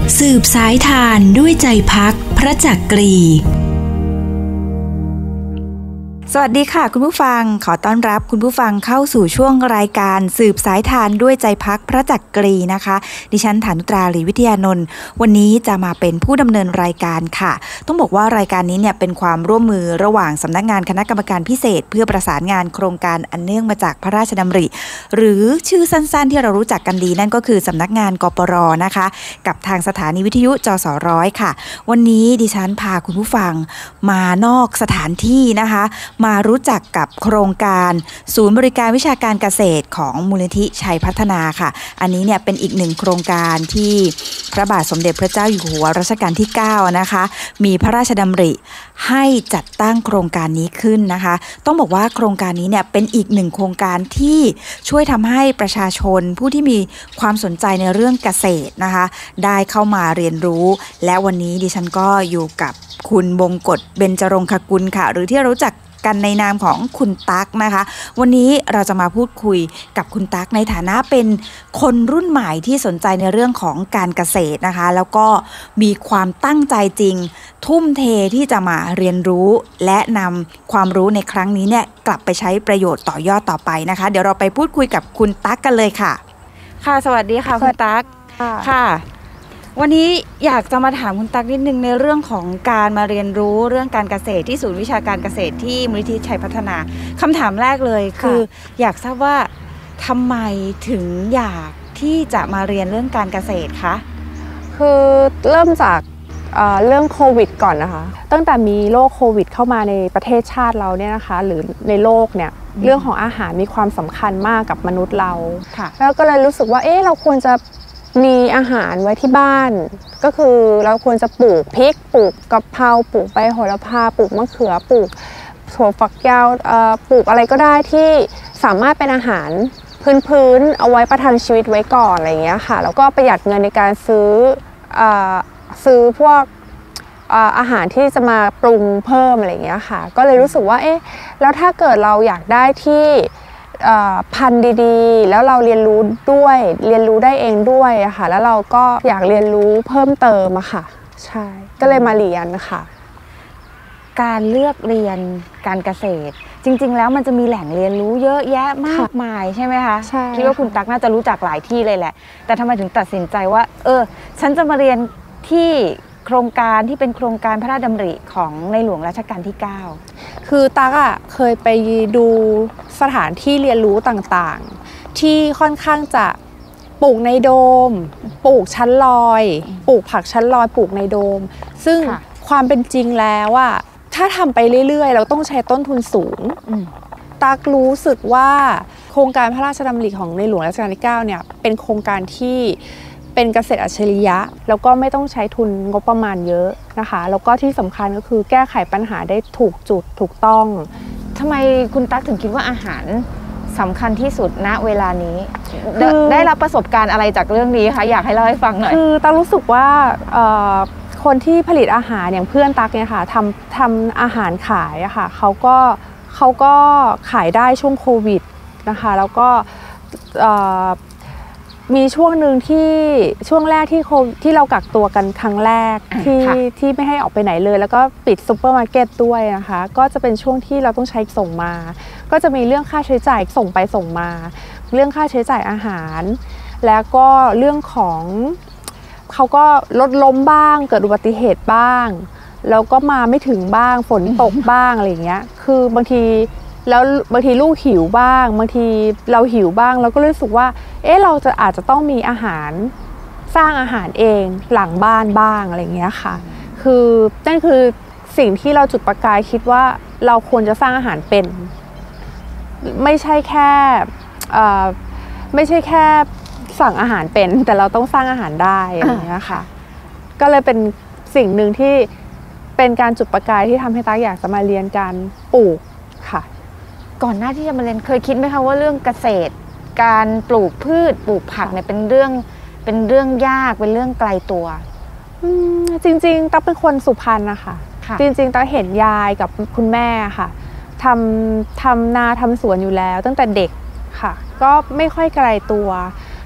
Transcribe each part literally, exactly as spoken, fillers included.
สืบสายทานด้วยใจพักพระจักรีสวัสดีค่ะคุณผู้ฟังขอต้อนรับคุณผู้ฟังเข้าสู่ช่วงรายการสืบสายทานด้วยใจพักพระจักรีนะคะดิฉันฐานุตราหลีวิทยานนท์วันนี้จะมาเป็นผู้ดำเนินรายการค่ะต้องบอกว่ารายการนี้เนี่ยเป็นความร่วมมือระหว่างสำนักงานคณะกรรมการพิเศษเพื่อประสานงานโครงการอันเนื่องมาจากพระราชดำริหรือชื่อสั้นๆที่เรารู้จักกันดีนั่นก็คือสำนักงานกปร.นะคะกับทางสถานีวิทยุจสร้อยค่ะวันนี้ดิฉันพาคุณผู้ฟังมานอกสถานที่นะคะมารู้จักกับโครงการศูนย์บริการวิชาการเกษตรของมูลนิธิชัยพัฒนาค่ะอันนี้เนี่ยเป็นอีกหนึ่งโครงการที่พระบาทสมเด็จพระเจ้าอยู่หัวรัชกาลที่เก้านะคะมีพระราชดำริให้จัดตั้งโครงการนี้ขึ้นนะคะต้องบอกว่าโครงการนี้เนี่ยเป็นอีกหนึ่งโครงการที่ช่วยทำให้ประชาชนผู้ที่มีความสนใจในเรื่องเกษตรนะคะได้เข้ามาเรียนรู้และวันนี้ดิฉันก็อยู่กับคุณบงกฎเบญจรงคกุลค่ะหรือที่รู้จักกันในนามของคุณตั๊กนะคะวันนี้เราจะมาพูดคุยกับคุณตั๊กในฐานะเป็นคนรุ่นใหม่ที่สนใจในเรื่องของการเกษตรนะคะแล้วก็มีความตั้งใจจริงทุ่มเทที่จะมาเรียนรู้และนำความรู้ในครั้งนี้เนี่ยกลับไปใช้ประโยชน์ต่อยอดต่อไปนะคะเดี๋ยวเราไปพูดคุยกับคุณตั๊กกันเลยค่ะค่ะสวัสดีค่ะคุณตั๊กค่ะวันนี้อยากจะมาถามคุณตั๊กนิดนึงในเรื่องของการมาเรียนรู้เรื่องการเกษตรที่ศูนย์วิชาการเกษตรที่มูลนิธิชัยพัฒนาคำถามแรกเลยคืออยากทราบว่าทำไมถึงอยากที่จะมาเรียนเรื่องการเกษตรคะคือเริ่มจากเอ่อเรื่องโควิดก่อนนะคะตั้งแต่มีโรคโควิดเข้ามาในประเทศชาติเราเนี่ยนะคะหรือในโลกเนี่ยเรื่องของอาหารมีความสำคัญมากกับมนุษย์เราแล้วก็เลยรู้สึกว่าเอ๊ะเราควรจะมีอาหารไว้ที่บ้านก็คือเราควรจะปลูกพริกปลูกกะเพราปลูกใบโหระพาปลูกมะเขือปลูกถั่วฝักยาวปลูกอะไรก็ได้ที่สามารถเป็นอาหารพื้นๆเอาไว้ประทังชีวิตไว้ก่อนอะไรอย่างเงี้ยค่ะแล้วก็ประหยัดเงินในการซื้อซื้อพวกอาหารที่จะมาปรุงเพิ่มอะไรอย่างเงี้ยค่ะก็เลยรู้สึกว่าเอ๊ะแล้วถ้าเกิดเราอยากได้ที่พันธุ์ดีๆแล้วเราเรียนรู้ด้วยเรียนรู้ได้เองด้วยอะค่ะแล้วเราก็อยากเรียนรู้เพิ่มเติมอะค่ะใช่ก็เลยมาเรียนค่ะการเลือกเรียนการเกษตรจริงๆแล้วมันจะมีแหล่งเรียนรู้เยอะแยะมากมายใช่ไหมคะใช่คิดว่าคุณตั๊กน่าจะรู้จักหลายที่เลยแหละแต่ทำไมถึงตัดสินใจว่าเออฉันจะมาเรียนที่โครงการที่เป็นโครงการพระราชดำริของในหลวงรัชกาลที่เก้าคือตั๊กอ่ะเคยไปดูสถานที่เรียนรู้ต่างๆที่ค่อนข้างจะปลูกในโดมปลูกชั้นลอยปลูกผักชั้นลอยปลูกในโดมซึ่งความเป็นจริงแล้วอ่ะถ้าทำไปเรื่อยๆเราต้องใช้ต้นทุนสูงตั๊กรู้สึกว่าโครงการพระราชดำริของในหลวงรัชกาลที่เก้าเนี่ยเป็นโครงการที่เป็นเกษตรอัจฉริยะแล้วก็ไม่ต้องใช้ทุนงบประมาณเยอะนะคะแล้วก็ที่สำคัญก็คือแก้ไขปัญหาได้ถูกจุดถูกต้องทำไมคุณตั๊กถึงคิดว่าอาหารสำคัญที่สุดณเวลานี้ได้รับประสบการณ์อะไรจากเรื่องนี้คะอยากให้เล่าให้ฟังหน่อยคือตั๊กรู้สึกว่าคนที่ผลิตอาหารอย่างเพื่อนตั๊กเนี่ยค่ะทำทำอาหารขายอะค่ะเขาก็เขาก็ขายได้ช่วงโควิดนะคะแล้วก็มีช่วงหนึ่งที่ช่วงแรกที่ที่เรากักตัวกันครั้งแรกที่ที่ไม่ให้ออกไปไหนเลยแล้วก็ปิดซุปเปอร์มาร์เก็ตด้วยนะคะก็จะเป็นช่วงที่เราต้องใช้ส่งมาก็จะมีเรื่องค่าใช้จ่ายส่งไปส่งมาเรื่องค่าใช้จ่ายอาหารแล้วก็เรื่องของเขาก็ลดล้มบ้างเกิดอุบัติเหตุบ้างแล้วก็มาไม่ถึงบ้างฝนตกบ้างอะไรอย่างเงี้ยคือบางทีแล้วบางทีลูกหิวบ้างบางทีเราหิวบ้างเราก็รู้สึกว่าเอ๊ะเราจะอาจจะต้องมีอาหารสร้างอาหารเองหลังบ้านบ้างอะไรอย่างเงี้ยค่ะคือนั่นคือสิ่งที่เราจุดประกายคิดว่าเราควรจะสร้างอาหารเป็นไม่ใช่แค่ไม่ใช่แค่สั่งอาหารเป็นแต่เราต้องสร้างอาหารได้อะไรอย่างเงี้ยค่ะก็เลยเป็นสิ่งหนึ่งที่เป็นการจุดประกายที่ทำให้ตั๊กอยากจะมาเรียนการปลูกค่ะก่อนหน้าที่จะมาเรียนเคยคิดไหมคะว่าเรื่องเกษตรการปลูกพืชปลูกผักเนี่ยเป็นเรื่องเป็นเรื่องยากเป็นเรื่องไกลตัวจริงๆตั๊กเป็นคนสุพรรณนะคะจริงๆตั๊กเห็นยายกับคุณแม่ค่ะทำทำนาทำสวนอยู่แล้วตั้งแต่เด็กค่ะก็ไม่ค่อยไกลตัว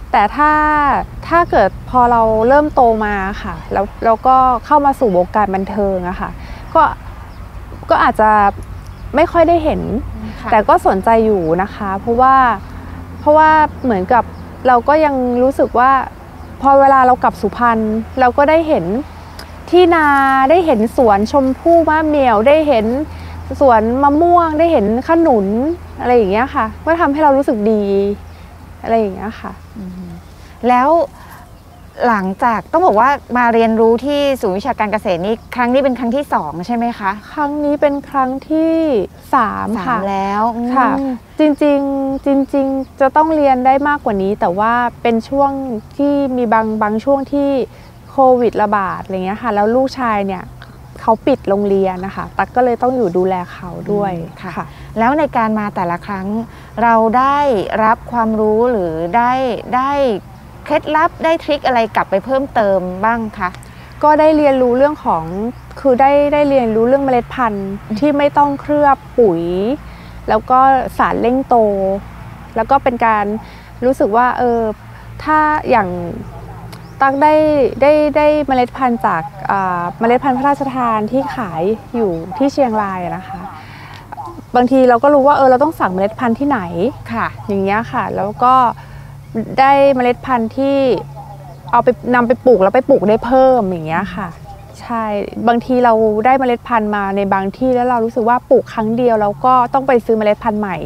แต่ถ้าถ้าเกิดพอเราเริ่มโตมาค่ะแล้วเราก็เข้ามาสู่วงการบันเทิงอะค่ะก็ก็อาจจะไม่ค่อยได้เห็นแต่ก็สนใจอยู่นะคะเพราะว่าเพราะว่าเหมือนกับเราก็ยังรู้สึกว่าพอเวลาเรากลับสุพรรณเราก็ได้เห็นที่นาได้เห็นสวนชมพู่มะเหมี่ยวได้เห็นสวนมะม่วงได้เห็นขนุนอะไรอย่างเงี้ยค่ะก็ทำให้เรารู้สึกดีอะไรอย่างเงี้ยค่ะแล้วหลังจากต้องบอกว่ามาเรียนรู้ที่ศูนย์วิชาการเกษตรนี้ครั้งนี้เป็นครั้งที่สองใช่ไหมคะครั้งนี้เป็นครั้งที่สามค่ะแล้วค่ะจริงๆจริงๆจะต้องเรียนได้มากกว่านี้แต่ว่าเป็นช่วงที่มีบางบางช่วงที่โควิดระบาดอะไรเงี้ยค่ะแล้วลูกชายเนี่ยเขาปิดโรงเรียนนะคะตั๊กก็เลยต้องอยู่ดูแลเขาด้วยค่ะแล้วในการมาแต่ละครั้งเราได้รับความรู้หรือได้ได้เคล็ดลับได้ทริคอะไรกลับไปเพิ่มเติมบ้างคะก็ได้เรียนรู้เรื่องของคือได้ได้เรียนรู้เรื่องเมล็ดพันธุ์ที่ไม่ต้องเคลือบปุ๋ยแล้วก็สารเร่งโตแล้วก็เป็นการรู้สึกว่าเออถ้าอย่างตั๊กได้ได้ได้เมล็ดพันธุ์จากเมล็ดพันธุ์พระราชทานที่ขายอยู่ที่เชียงรายนะคะบางทีเราก็รู้ว่าเออเราต้องสั่งเมล็ดพันธุ์ที่ไหนค่ะอย่างเงี้ยค่ะแล้วก็ได้เมล็ดพันธุ์ที่เอาไปนำไปปลูกแล้วไปปลูกได้เพิ่มอย่างเงี้ยค่ะใช่บางทีเราได้เมล็ดพันธุ์มาในบางที่แล้วเรารู้สึกว่าปลูกครั้งเดียวเราก็ต้องไปซื้อเมล็ดพันธุ์ใหม่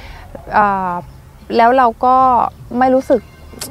แล้วเราก็ไม่รู้สึก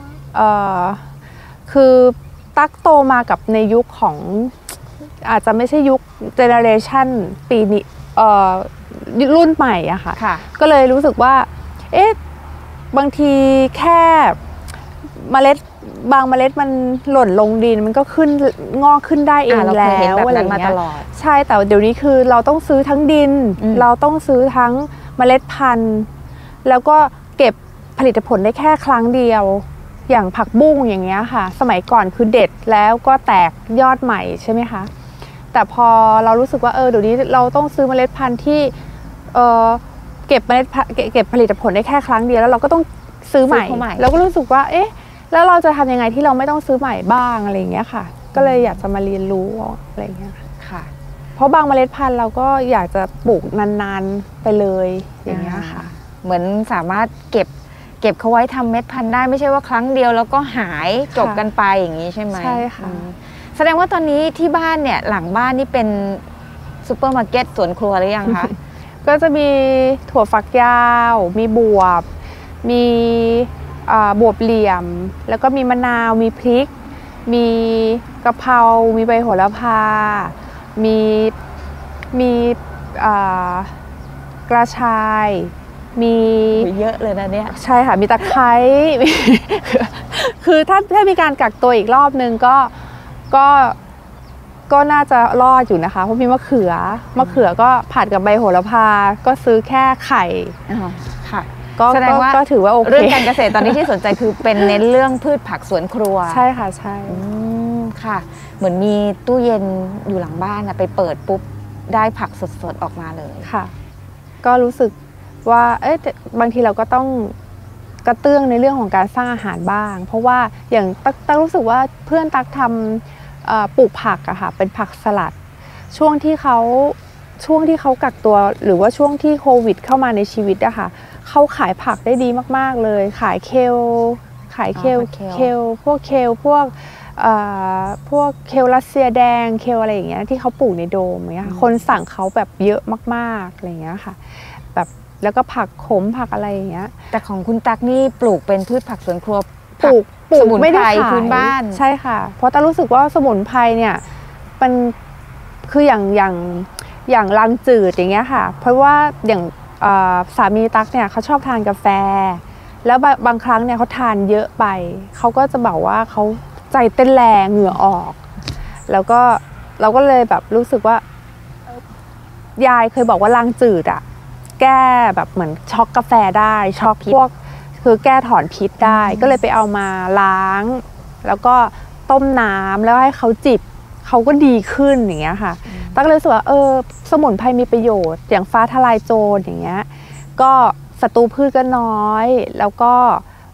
คือตั๊กโตมากับในยุคของอาจจะไม่ใช่ยุคเจเนอเรชันปีนี้รุ่นใหม่อะค่ะก็เลยรู้สึกว่าเอ๊ะบางทีแค่เมล็ดบางเมล็ดมันหล่นลงดินมันก็ขึ้นงอกขึ้นได้เองแล้วอะไรอย่างเงี้ยใช่แต่เดี๋ยวนี้คือเราต้องซื้อทั้งดินเราต้องซื้อทั้งเมล็ดพันธุ์แล้วก็เก็บผลิตผลได้แค่ครั้งเดียวอย่างผักบุ้งอย่างเงี้ยค่ะสมัยก่อนคือเด็ดแล้วก็แตกยอดใหม่ใช่ไหมคะแต่พอเรารู้สึกว่าเออเดี๋ยวนี้เราต้องซื้อเมล็ดพันธุ์ที่เออเก็บเมล็ดเก็บผลิตผลได้แค่ครั้งเดียวแล้วเราก็ต้องซื้อใหม่เราก็รู้สึกว่าเอ๊ะแล้วเราจะทำยังไงที่เราไม่ต้องซื้อใหม่บ้างอะไรอย่างเงี้ยค่ะก็เลยอยากจะมาเรียนรู้อะไรอย่างเงี้ยค่ะเพราะบางเมล็ดพันธุ์เราก็อยากจะปลูกนานๆไปเลยอย่างเงี้ยค่ะเหมือนสามารถเก็บเก็บเขาไว้ทำเม็ดพันธุ์ได้ไม่ใช่ว่าครั้งเดียวแล้วก็หายจบกันไปอย่างนี้ใช่ไหมใช่ค่ะแสดงว่าตอนนี้ที่บ้านเนี่ยหลังบ้านนี่เป็นซูเปอร์มาร์เก็ตสวนครัวหรือยังคะก็จะมีถั่วฝักยาวมีบวบมีบวบเหลี่ยมแล้วก็มีมะนาวมีพริกมีกะเพรามีใบโหระพามีมีกระชายมีเยอะเลยนะเนี่ยใช่ค่ะมีตะไคร้คือถ้าถ้ามีการกักตัวอีกรอบนึงก็ก็ก็น่าจะรอดอยู่นะคะเพราะมีมะเขือมะเขือก็ผัดกับใบโหระพาก็ซื้อแค่ไข่ค่ะแสดงว่าก็ถือว่าโอเคเรื่องการเกษตรตอนนี้ที่สนใจคือเป็นเน้นเรื่องพืชผักสวนครัวใช่ค่ะใช่ค่ะเหมือนมีตู้เย็นอยู่หลังบ้านนะไปเปิดปุ๊บได้ผักสดๆออกมาเลยค่ะก็รู้สึกว่าเอ๊ะบางทีเราก็ต้องกระเตื้องในเรื่องของการสร้างอาหารบ้างเพราะว่าอย่างตั๊กตั๊กรู้สึกว่าเพื่อนตั๊กทำปลูกผักอะค่ะเป็นผักสลัดช่วงที่เขาช่วงที่เขากักตัวหรือว่าช่วงที่โควิดเข้ามาในชีวิตอะค่ะเขาขายผักได้ดีมากๆเลยขายเคลขายเคลเคลพวกเคลพวกพวกเคลรัสเซียแดงเคลอะไรอย่างเงี้ยที่เขาปลูกในโดมอย่างเงี้ยคนสั่งเขาแบบเยอะมากๆอะไรอย่างเงี้ยค่ะแบบแล้วก็ผักขมผักอะไรอย่างเงี้ยแต่ของคุณตั๊กนี่ปลูกเป็นพืชผักสวนครัวปลูกปลูกไม่ได้ขายพื้นบ้านใช่ค่ะเพราะตั๊กรู้สึกว่าสมุนไพรเนี่ยมันคืออย่างอย่างอย่างรังจืดอย่างเงี้ยค่ะเพราะว่าอย่างสามีตั๊กเนี่ยเขาชอบทานกาแฟแล้วบางครั้งเนี่ยเขาทานเยอะไปเขาก็จะบอกว่าเขาใจเต้นแรงเหงื่อออกแล้วก็เราก็เลยแบบรู้สึกว่ายายเคยบอกว่ารังจืดอะแก้แบบเหมือนช็อกกาแฟได้ช็อกพวกคือแก้ถอนพิษได้ก็เลยไปเอามาล้างแล้วก็ต้มน้ำแล้วให้เขาจิบเขาก็ดีขึ้นอย่างเงี้ยค่ะตั๊กเลยรู้สึกว่าเออสมุนไพรมีประโยชน์อย่างฟ้าทลายโจรอย่างเงี้ยก็ศัตรูพืชก็น้อยแล้วก็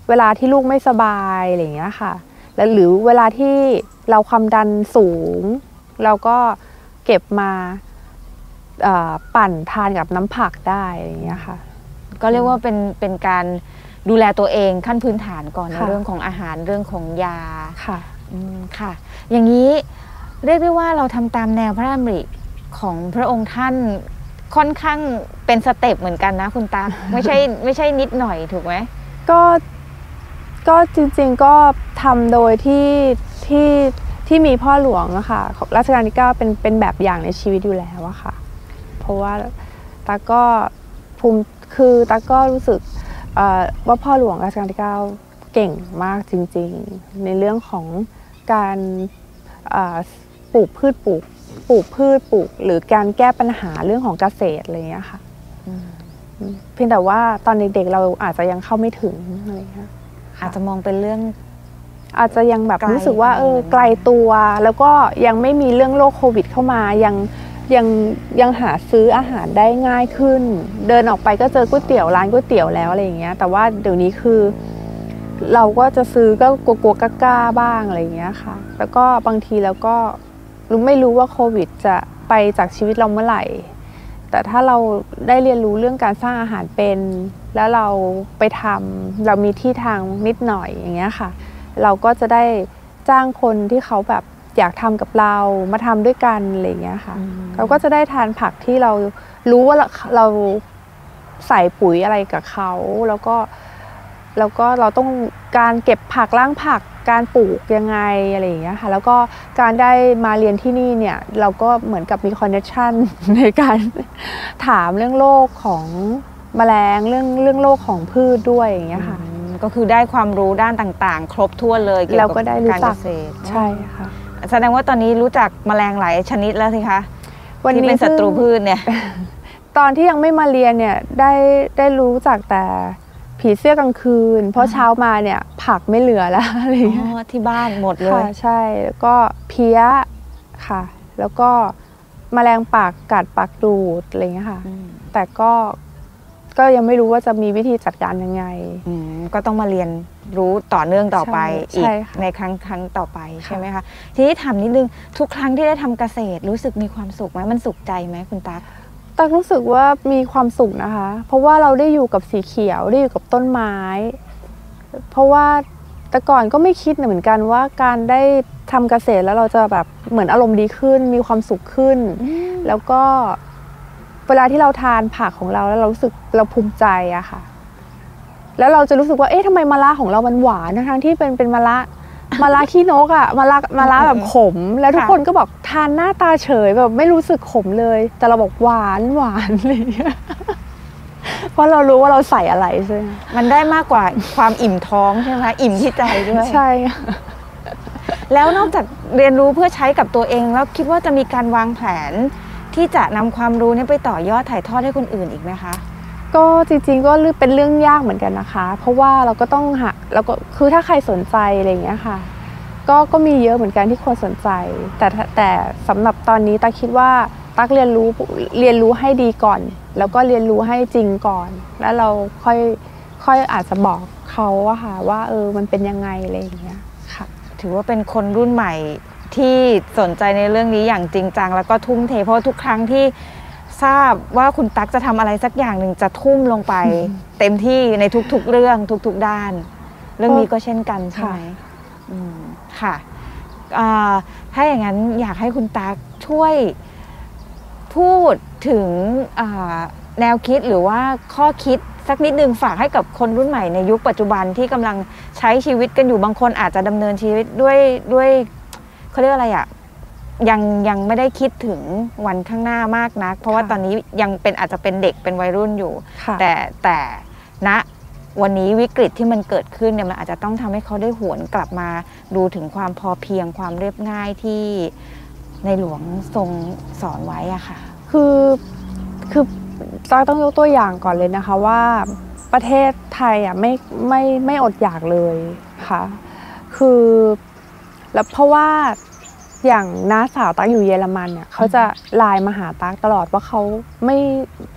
เวลาที่ลูกไม่สบายอะไรอย่างเงี้ยค่ะแล้วหรือเวลาที่เราความดันสูงเราก็เก็บมาปั่นทานกับน้ำผักได้อะไรอย่างเงี้ยค่ะก็เรียกว่าเป็นเป็นการดูแลตัวเองขั้นพื้นฐานก่อนในเรื่องของอาหารเรื่องของยาค่ะอืมค่ะอย่างนี้เรียกได้ว่าเราทำตามแนวพระดำริของพระองค์ท่านค่อนข้างเป็นสเต็ปเหมือนกันนะคุณตาไม่ใช่ไม่ใช่นิดหน่อยถูกไหมก็ก็จริงๆก็ทำโดยที่ที่ที่มีพ่อหลวงอะค่ะรัชกาลที่เก้าเป็นเป็นแบบอย่างในชีวิตอยู่แล้วอะค่ะเพราะว่าตาก็ภูมิคือตาก็รู้สึกว่าพ่อหลวงรัชกาลที่เก้าเก่งมากจริงๆในเรื่องของการปลูกพืชปลูกปลูกพืชปลูกหรือการแก้ปัญหาเรื่องของเกษตรอะไรอย่างเงี้ยค่ะเพียงแต่ว่าตอนเด็กๆเราอาจจะยังเข้าไม่ถึงอะไรเงี้ยอาจจะมองเป็นเรื่องอาจจะยังแบบรู้สึกว่าเออไกลตัวแล้วก็ยังไม่มีเรื่องโรคโควิดเข้ามายังยังยังหาซื้ออาหารได้ง่ายขึ้นเดินออกไปก็เจอก๋วยเตี๋ยวร้านก๋วยเตี๋ยวแล้วอะไรอย่างเงี้ยแต่ว่าเดี๋ยวนี้คือเราก็จะซื้อก็กลัวๆกล้าๆบ้างอะไรอย่างเงี้ยค่ะแล้วก็บางทีแล้วก็รู้ไม่รู้ว่าโควิดจะไปจากชีวิตเราเมื่อไหร่แต่ถ้าเราได้เรียนรู้เรื่องการสร้างอาหารเป็นแล้วเราไปทำเรามีที่ทางนิดหน่อยอย่างเงี้ยค่ะเราก็จะได้จ้างคนที่เขาแบบอยากทำกับเรามาทำด้วยกันอะไรอย่างเงี้ยค่ะเราก็จะได้ทานผักที่เรารู้ว่าเราใส่ปุ๋ยอะไรกับเขาแล้วก็แล้วก็เราต้องการเก็บผักล้างผักการปลูกยังไงอะไรอย่างเงี้ยค่ะแล้วก็การได้มาเรียนที่นี่เนี่ยเราก็เหมือนกับมีคอนเนคชั่นในการถามเรื่องโรคของแมลงเรื่องเรื่องโรคของพืชด้วยอย่างเงี้ยค่ะก็คือได้ความรู้ด้านต่างๆครบถ้วนเลยเกี่ยวกับการเกษตรใช่ค่ะแสดงว่าตอนนี้รู้จักแมลงหลายชนิดแล้วสิคะที่เป็นศัตรูพืชเนี่ยตอนที่ยังไม่มาเรียนเนี่ยได้ได้รู้จักแต่ผีเสื้อกลางคืนเพราะเช้ามาเนี่ยผักไม่เหลือแล้วอะไรอย่างเงี้ยที่บ้านหมดเลยค่ะใช่แล้วก็เพี้ยค่ะแล้วก็แมลงปากกัดปากดูดอะไรอย่างเงี้ยค่ะแต่ก็ก็ยังไม่รู้ว่าจะมีวิธีจัดการยังไงก็ต้องมาเรียนรู้ต่อเนื่องต่อไปอีกในครั้งครั้งต่อไปใช่ไหมคะทีนี้ถามนิดนึงทุกครั้งที่ได้ทำเกษตรรู้สึกมีความสุขไหมมันสุขใจไหมคุณตั๊กตั๊กรู้สึกว่ามีความสุขนะคะเพราะว่าเราได้อยู่กับสีเขียวได้อยู่กับต้นไม้เพราะว่าแต่ก่อนก็ไม่คิดเหมือนกันว่าการได้ทำเกษตรแล้วเราจะแบบเหมือนอารมณ์ดีขึ้นมีความสุขขึ้นแล้วก็เวลาที่เราทานผักของเราแล้วเรารู้สึกเราภูมิใจอะค่ะแล้วเราจะรู้สึกว่าเอ๊ะทำไมมะระของเรามันหวานทั้งที่เป็นเป็นมะระมะระขี้นกอะมะระมะระแบบขมแล้วทุกคนก็บอกทานหน้าตาเฉยแบบไม่รู้สึกขมเลยแต่เราบอกหวานหวานอะไรอย่างเงี้ยเพราะเรารู้ว่าเราใส่อะไรใช่ไหมมันได้มากกว่าความอิ่มท้องใช่ไหมอิ่มที่ใจด้วยใช่แล้วนอกจากเรียนรู้เพื่อใช้กับตัวเองแล้วคิดว่าจะมีการวางแผนที่จะนำความรู้นี้ไปต่อยอดถ่ายทอดให้คนอื่นอีกไหมคะก็จริงๆก็เป็นเรื่องยากเหมือนกันนะคะเพราะว่าเราก็ต้องหาแล้วก็คือถ้าใครสนใจอะไรอย่างเงี้ยค่ะก็ก็มีเยอะเหมือนกันที่คนสนใจแต่แต่สำหรับตอนนี้ตั๊กคิดว่าตั๊กเรียนรู้เรียนรู้ให้ดีก่อนแล้วก็เรียนรู้ให้จริงก่อนแล้วเราค่อยค่อยอาจจะบอกเขาว่าค่ะว่าเออมันเป็นยังไงอะไรอย่างเงี้ยค่ะถือว่าเป็นคนรุ่นใหม่ที่สนใจในเรื่องนี้อย่างจริงจังแล้วก็ทุ่มเทเพราะทุกครั้งที่ทราบว่าคุณตั๊กจะทำอะไรสักอย่างหนึ่งจะทุ่มลงไปเต็มที่ในทุกๆเรื่องทุกๆด้านเรื่องนี้ก็เช่นกันใช่ไหมค่ะถ้าอย่างนั้นอยากให้คุณตั๊กช่วยพูดถึงแนวคิดหรือว่าข้อคิดสักนิดนึงฝากให้กับคนรุ่นใหม่ในยุคปัจจุบันที่กำลังใช้ชีวิตกันอยู่บางคนอาจจะดำเนินชีวิตด้วยด้วยเขาเรียกอะไรอะยังยังไม่ได้คิดถึงวันข้างหน้ามากนักเพราะว่าตอนนี้ยังเป็นอาจจะเป็นเด็กเป็นวัยรุ่นอยู่แต่แต่ณวันนี้วิกฤตที่มันเกิดขึ้นเนี่ยมันอาจจะต้องทำให้เขาได้หวนกลับมาดูถึงความพอเพียงความเรียบง่ายที่ในหลวงทรงสอนไว้อะค่ะคือคือเราต้องยกตัวอย่างก่อนเลยนะคะว่าประเทศไทยอ่ะไม่ไม่ไม่อดอยากเลยค่ะคือแล้วเพราะว่าอย่างน้าสาวตั๊กอยู่เยอรมันเนี่ยเขาจะไลน์มาหาตั๊กตลอดว่าเขาไม่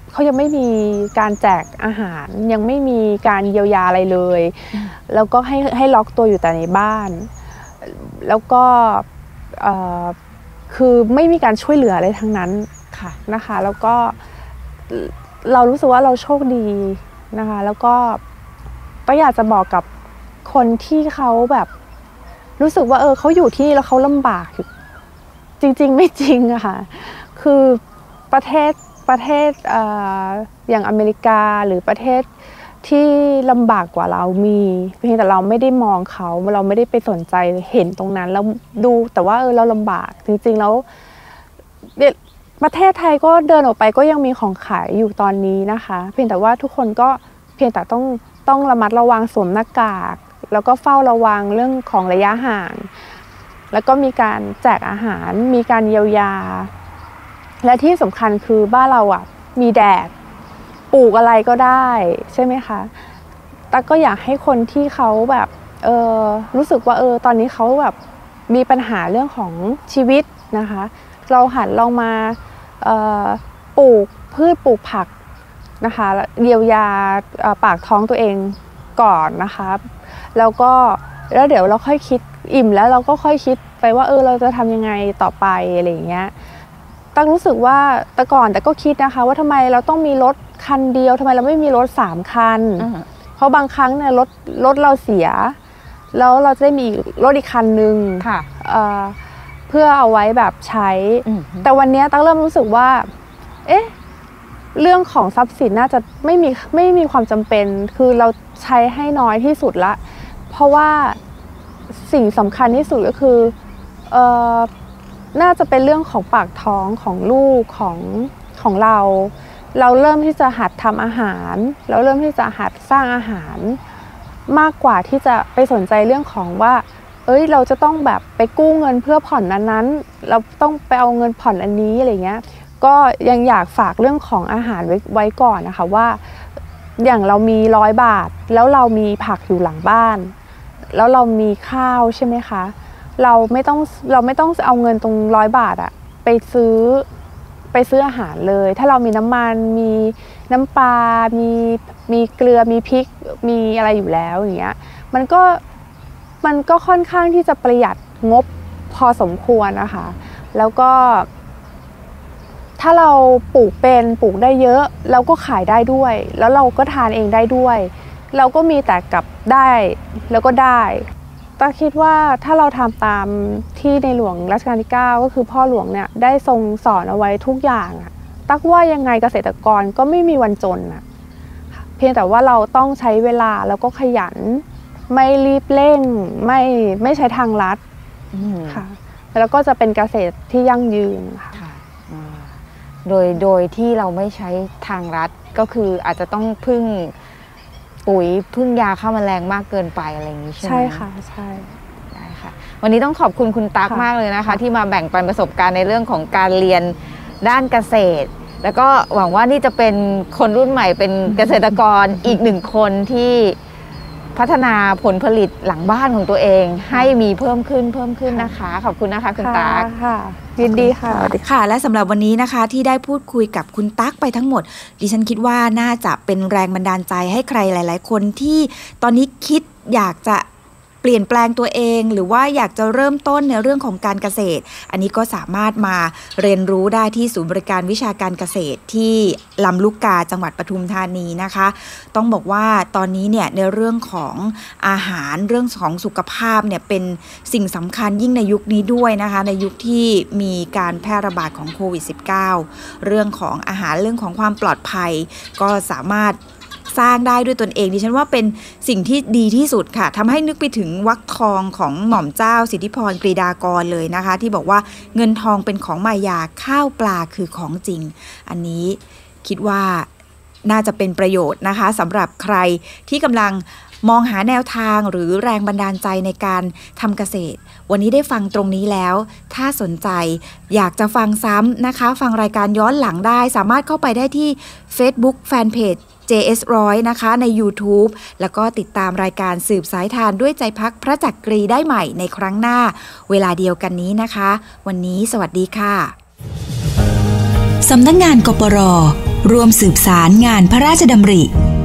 เขายังไม่มีการแจกอาหารยังไม่มีการเยียวยาอะไรเลยแล้วก็ให้ให้ล็อกตัวอยู่แต่ในบ้านแล้วก็คือไม่มีการช่วยเหลืออะไรทั้งนั้นค่ะนะคะแล้วก็เรารู้สึกว่าเราโชคดีนะคะแล้วก็ก็อยากจะบอกกับคนที่เขาแบบรู้สึกว่าเออเขาอยู่ที่นี่แล้วเขาลำบากจริงๆไม่จริงอะค่ะคือประเทศประเทศ อ, อย่างอเมริกาหรือประเทศที่ลำบากกว่าเรามีเพียงแต่เราไม่ได้มองเขาเราไม่ได้ไปสนใจเห็นตรงนั้นแล้วดูแต่ว่าเออเราลำบากจริงๆแล้วประเทศไทยก็เดินออกไปก็ยังมีของขายอยู่ตอนนี้นะคะเพียงแต่ว่าทุกคนก็เพียงแต่ต้องต้องระมัดระวังสวมหน้ากากแล้วก็เฝ้าระวังเรื่องของระยะห่างแล้วก็มีการแจกอาหารมีการเยียวยาและที่สำคัญคือบ้านเราอ่ะมีแดดปลูกอะไรก็ได้ใช่ไหมคะแต่ก็อยากให้คนที่เขาแบบเออรู้สึกว่าเออตอนนี้เขาแบบมีปัญหาเรื่องของชีวิตนะคะเราหันลองมาปลูกพืชปลูกผักนะคะเยียวยาปากท้องตัวเองก่อนนะคะแล้วก็แล้วเดี๋ยวเราค่อยคิดอิ่มแล้วเราก็ค่อยคิดไปว่าเออเราจะทำยังไงต่อไปอะไรอย่างเงี้ยตั้งรู้สึกว่าแต่ก่อนแต่ก็คิดนะคะว่าทำไมเราต้องมีรถคันเดียวทำไมเราไม่มีรถสามคันเพราะบางครั้งเนี่ยรถรถเราเสียแล้วเราจะได้มีรถอีกคันนึงเพื่อเอาไว้แบบใช้แต่วันนี้ตั้งเริ่มรู้สึกว่าเอ๊ะเรื่องของทรัพย์สินน่าจะไม่มีไม่มีความจำเป็นคือเราใช้ให้น้อยที่สุดละเพราะว่าสิ่งสำคัญที่สุดก็คือเอ่อน่าจะเป็นเรื่องของปากท้องของลูกของของเราเราเริ่มที่จะหัดทำอาหารเราเริ่มที่จะหัดสร้างอาหารมากกว่าที่จะไปสนใจเรื่องของว่าเอ้ยเราจะต้องแบบไปกู้เงินเพื่อผ่อนนั้นนั้นเราต้องไปเอาเงินผ่อนอันนี้อะไรเงี้ยก็ยังอยากฝากเรื่องของอาหารไว้ไว้ก่อนนะคะว่าอย่างเรามีร้อยบาทแล้วเรามีผักอยู่หลังบ้านแล้วเรามีข้าวใช่ไหมคะเราไม่ต้องเราไม่ต้องเอาเงินตรงร้อยบาทอะไปซื้อไปซื้ออาหารเลยถ้าเรามีน้ำมันมีน้ำปลามีมีเกลือมีพริกมีอะไรอยู่แล้วอย่างเงี้ยมันก็มันก็ค่อนข้างที่จะประหยัดงบพอสมควรนะคะแล้วก็ถ้าเราปลูกเป็นปลูกได้เยอะเราก็ขายได้ด้วยแล้วเราก็ทานเองได้ด้วยเราก็มีแต่กับได้แล้วก็ได้ตาคิดว่าถ้าเราทำตามที่ในหลวงรัชกาลที่เก้าก็คือพ่อหลวงเนี่ยได้ทรงสอนเอาไว้ทุกอย่างอะตักว่ายังไงเกษตรกรก็ไม่มีวันจนอะเพียงแต่ว่าเราต้องใช้เวลาแล้วก็ขยันไม่รีบเร่งไม่ไม่ใช้ทางลัดค่ะแล้วก็จะเป็นเกษตรที่ยั่งยืนค่ะโดยโดยที่เราไม่ใช้ทางลัดก็คืออาจจะต้องพึ่งปุ๋ยพึ่งยาฆ่าแมลงมากเกินไปอะไรอย่างนี้ใช่ไหมใช่ค่ะใช่ได้ค่ะวันนี้ต้องขอบคุณคุณตั๊กมากเลยนะคะที่มาแบ่งปันประสบการณ์ในเรื่องของการเรียนด้านเกษตรแล้วก็หวังว่านี่จะเป็นคนรุ่นใหม่เป็นเกษตรกรอีกหนึ่งคนที่พัฒนาผลผลิตหลังบ้านของตัวเองให้มีเพิ่มขึ้นเพิ่มขึ้นนะคะขอบคุณนะคะคุณตั๊กค่ะยินดีค่ะค่ะและสำหรับวันนี้นะคะที่ได้พูดคุยกับคุณตั๊กไปทั้งหมดดิฉันคิดว่าน่าจะเป็นแรงบันดาลใจให้ใครหลายๆคนที่ตอนนี้คิดอยากจะเปลี่ยนแปลงตัวเองหรือว่าอยากจะเริ่มต้นในเรื่องของการเกษตรอันนี้ก็สามารถมาเรียนรู้ได้ที่ศูนย์บริการวิชาการเกษตรที่ลำลูกกาจังหวัดปทุมธานีนะคะต้องบอกว่าตอนนี้เนี่ยในเรื่องของอาหารเรื่องของสุขภาพเนี่ยเป็นสิ่งสำคัญยิ่งในยุคนี้ด้วยนะคะในยุคที่มีการแพร่ระบาดของโควิด สิบเก้า เรื่องของอาหารเรื่องของความปลอดภัยก็สามารถสร้างได้ด้วยตนเองดิฉันว่าเป็นสิ่งที่ดีที่สุดค่ะทำให้นึกไปถึงวรรคทองของหม่อมเจ้าสิทธิพรกรีดากรเลยนะคะที่บอกว่าเงินทองเป็นของมายาข้าวปลาคือของจริงอันนี้คิดว่าน่าจะเป็นประโยชน์นะคะสำหรับใครที่กำลังมองหาแนวทางหรือแรงบันดาลใจในการทำเกษตรวันนี้ได้ฟังตรงนี้แล้วถ้าสนใจอยากจะฟังซ้ำนะคะฟังรายการย้อนหลังได้สามารถเข้าไปได้ที่ Facebook Fanpage เจ เอส หนึ่งร้อย นะคะใน YouTube แล้วก็ติดตามรายการสืบสายทานด้วยใจพักพระจักกรีได้ใหม่ในครั้งหน้าเวลาเดียวกันนี้นะคะวันนี้สวัสดีค่ะสำนักงานกปรร่วมสืบสารงานพระราชดำริ